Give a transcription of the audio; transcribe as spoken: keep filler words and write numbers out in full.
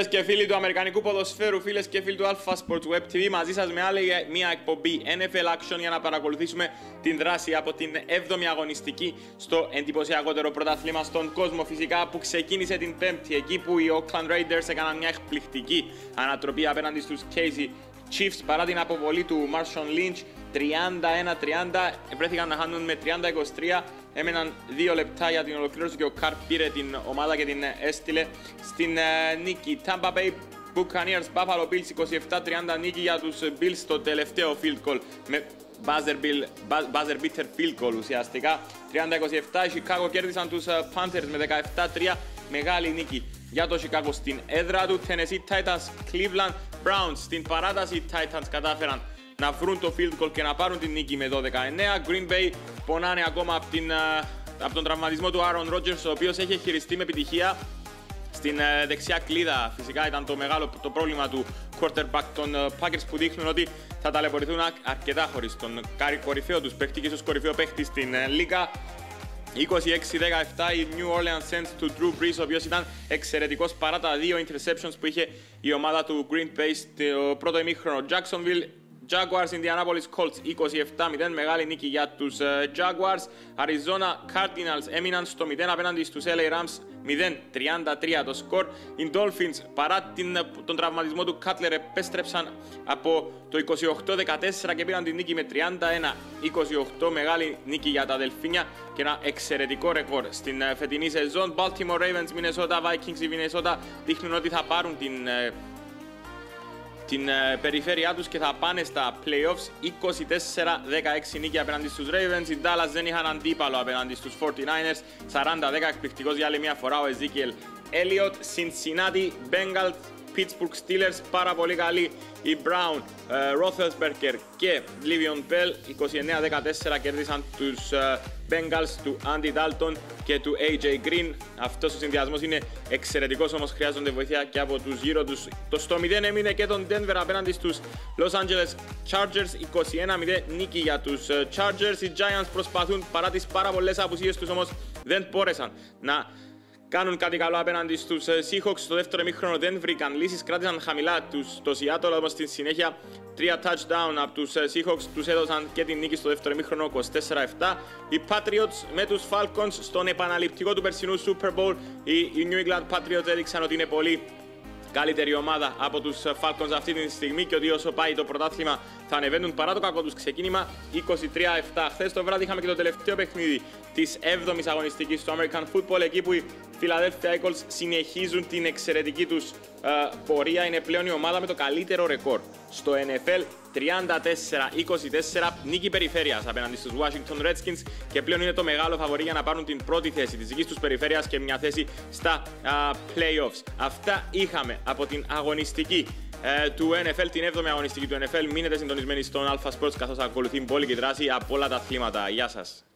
Φίλες και φίλοι του Αμερικανικού ποδοσφαίρου, φίλες και φίλοι του Alpha Sports Web τι βι, μαζί σας με άλλη μια εκπομπή N F L Action για να παρακολουθήσουμε την δράση από την έβδομη αγωνιστική στο εντυπωσιακότερο πρωτάθλημα στον κόσμο, φυσικά, που ξεκίνησε την Πέμπτη, εκεί που οι Oakland Raiders έκαναν μια εκπληκτική ανατροπή απέναντι στους Casey Chiefs παρά την αποβολή του Marshawn Lynch. τριάντα ένα τριάντα, βρέθηκαν να χάνουν με τριάντα είκοσι τρία. Έμεναν δύο λεπτά για την ολοκλήρωση και ο Carr πήρε την ομάδα και την έστειλε στην uh, νίκη. Tampa Bay Buccaneers Buffalo Bills είκοσι επτά τριάντα νίκη για τους Bills στο τελευταίο field goal με buzzer, bill, buzzer beater field goal ουσιαστικά. τριάντα είκοσι επτά, οι Chicago κέρδισαν τους Panthers με δεκαεπτά τρία, μεγάλη νίκη για το Chicago στην έδρα του. Tennessee Titans Cleveland Browns, στην παράταση οι Titans κατάφεραν να βρουν το field goal και να πάρουν την νίκη με δώδεκα εννέα. Green Bay πονάνε ακόμα από, την, από τον τραυματισμό του Aaron Rodgers, ο οποίος έχει χειριστεί με επιτυχία στην δεξιά κλίδα. Φυσικά ήταν το μεγάλο το πρόβλημα του quarterback των Packers, που δείχνουν ότι θα ταλαιπωρηθούν αρκετά χωρίς τον κορυφαίο τους παίχτη και ίσως κορυφαίο παίχτη στην λίγα. είκοσι έξι δεκαεπτά η New Orleans Saints του Drew Brees, ο οποίος ήταν εξαιρετικός παρά τα δύο interceptions που είχε η ομάδα του Green Bay στο πρώτο ημίχρονο. Jacksonville Jaguars Indianapolis Colts είκοσι επτά μηδέν, μεγάλη νίκη για τους uh, Jaguars. Arizona Cardinals έμειναν στο μηδέν απέναντι στους L A Rams, μηδέν τριάντα τρία το σκορ. Οι Dolphins παρά την, τον τραυματισμό του Cutler επέστρεψαν από το είκοσι οκτώ δεκατέσσερα και πήραν την νίκη με τριάντα ένα είκοσι οκτώ, μεγάλη νίκη για τα Δελφίνια και ένα εξαιρετικό ρεκόρ στην uh, φετινή σεζόν. Baltimore Ravens Minnesota Vikings, οι Minnesota δείχνουν ότι θα πάρουν την uh, την uh, περιφέρειά τους και θα πάνε στα playoffs. Είκοσι τέσσερα δεκαέξι νίκη απέναντι στους Ravens. Οι Dallas δεν είχαν αντίπαλο απέναντι στους φορτι νάινερς. σαράντα δέκα, εκπληκτικός για άλλη μια φορά ο Ezekiel Elliott. Cincinnati Bengals Pittsburgh Steelers, πάρα πολύ καλή οι Brown, uh, Roethlisberger και Le'Veon Bell. είκοσι εννέα δεκατέσσερα κέρδισαν τους uh, Bengals του Andy Dalton και του έι τζέι Green. Αυτός ο συνδυασμός είναι εξαιρετικός, όμως χρειάζονται βοήθεια και από τους γύρω τους. Το στο μηδέν έμεινε και τον Denver απέναντι στους Los Angeles Chargers, είκοσι ένα μηδέν νίκη για τους uh, Chargers. Οι Giants προσπαθούν παρά τις πάρα πολλές απουσίες τους, όμως δεν μπόρεσαν να κάνουν κάτι καλό απέναντι στους Seahawks. Στο δεύτερο ημίχρονο δεν βρήκαν λύσεις, κράτησαν χαμηλά τους, το Seattle, όμως στην συνέχεια τρία touchdown από τους Seahawks τους έδωσαν και την νίκη στο δεύτερο ημίχρονο είκοσι τέσσερα επτά. Οι Patriots με τους Falcons στον επαναληπτικό του περσινού Super Bowl. Οι, οι New England Patriots έδειξαν ότι είναι πολύ καλύτερη ομάδα από τους Falcons αυτή τη στιγμή και ότι όσο πάει το πρωτάθλημα θα ανεβαίνουν παρά το κακό τους ξεκίνημα. είκοσι τρία επτά. Χθες το βράδυ είχαμε και το τελευταίο παιχνίδι της έβδομης αγωνιστικής στο American Football, εκεί που οι Philadelphia Eagles συνεχίζουν την εξαιρετική τους uh, πορεία. Είναι πλέον η ομάδα με το καλύτερο ρεκόρ στο N F L, τριάντα τέσσερα είκοσι τέσσερα, νίκη περιφέρειας απέναντι στους Washington Redskins και πλέον είναι το μεγάλο φαβορί για να πάρουν την πρώτη θέση της δικής τους περιφέρειας και μια θέση στα uh, playoffs. Αυτά είχαμε από την αγωνιστική uh, του N F L, την έβδομη αγωνιστική του N F L. Μείνετε συντονισμένοι στον Alpha Sports καθώς ακολουθεί μπόλικη δράση από όλα τα αθλήματα. Γεια σας.